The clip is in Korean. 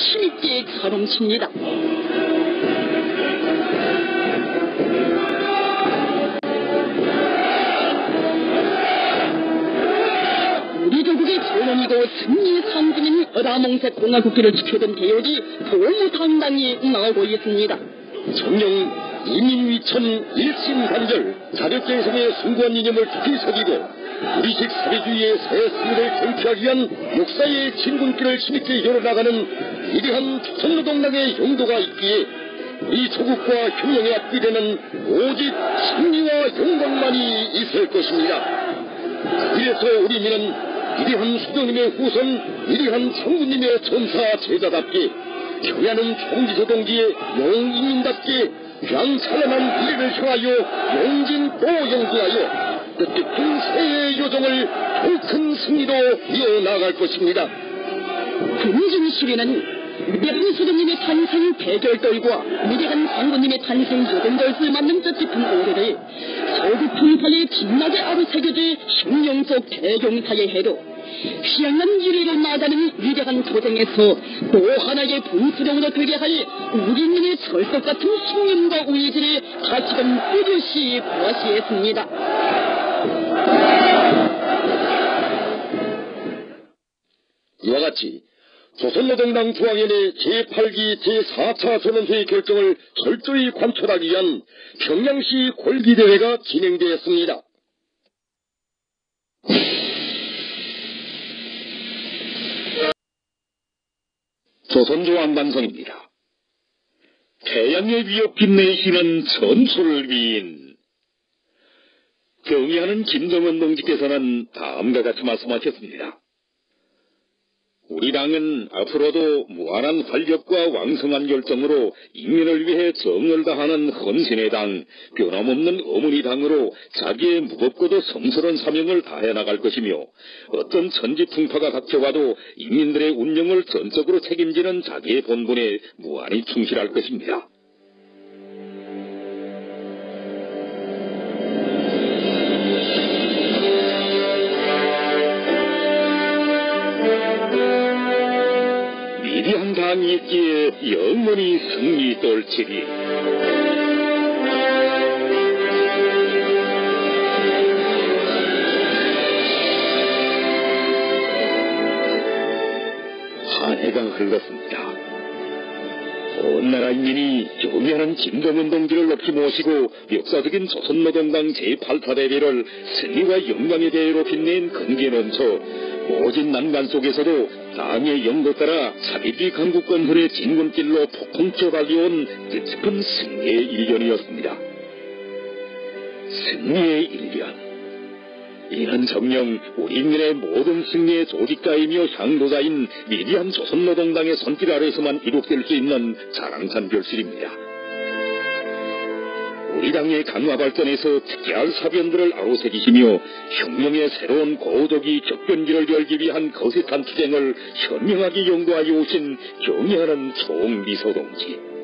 힘있게 가름칩니다. 우리 조국의 전원이고 승리 상징인 어다몽색 공화국기를 지켜던 대열이 도무당당히 나오고 있습니다. 정령 이민위천 일심단절 자력갱생의 숭고한 이념을 깊이 새기고 우리식 사회주의의 새 승리를 경피하기 위한 역사의 진군길을 힘있게 열어나가는 위대한 조선노동당의 용도가 있기에 이 조국과 혁명의 앞길에는 오직 승리와 영광만이 있을 것입니다. 그래서 우리 민은 위대한 수령님의 후손, 위대한 장군님의 전사 제자답게 경애하는 총지소 동지의 영인민답게 광찬란한 미래를 향하여 용진 또 영구하여 뜻깊은 새해의 요정을 더 큰 승리로 이어나갈 것입니다. 군중수련은 위대한 수령님의 탄생 대결돌과 위대한 장군님의 탄생 요동돌을 맞는 뜻깊은 오래를 서구 풍파에 빛나게 아로새겨질 혁명 속 대경사의 해로 희양한 유래를 나가는 위대한 도전에서 또 하나의 분수령으로 되게 할 우리민의 철석 같은 신념과 의지를 다시금 뚜렷이 과시했습니다. 이와 같이 조선노동당 중앙위원회 제8기 제4차 전원회의 결정을 철저히 관철하기 위한 평양시 골기대회가 진행되었습니다. 조선중앙방송입니다. 태양의 위협 빛내시는 전초를 위인 경의하는 김정은 동지께서는 다음과 같이 말씀하셨습니다. 우리 당은 앞으로도 무한한 활력과 왕성한 열정으로 인민을 위해 정을 다하는 헌신의 당, 변함없는 어머니 당으로 자기의 무겁고도 성스러운 사명을 다해 나갈 것이며 어떤 천지풍파가 닥쳐와도 인민들의 운명을 전적으로 책임지는 자기의 본분에 무한히 충실할 것입니다. 위대한 당이 있기에 영원히 승리 떨치리. 한 해가 흘렀습니다. 온 나라 인민이 경의하는 김정은 동지를 높이 모시고 역사적인 조선노동당 제8타 대회를 승리와 영광의 대회로 빛낸 근기에 넘쳐 모진 난간 속에서도 당의 영도 따라 자비주의 강국 건설의 진군길로 폭풍쳐 달려온 뜻깊은 승리의 일견이었습니다. 승리의 일견. 이는 정녕 우리 인민의 모든 승리의 조직가이며 향도자인 위대한 조선노동당의 손길 아래에서만 이룩될 수 있는 자랑찬 결실입니다. 우리 당의 강화 발전에서 특이할 사변들을 아로새기시며 혁명의 새로운 고도기 격변기를 열기 위한 거짓한 투쟁을 현명하게 용도하여 오신 경의하는 총미소 동지.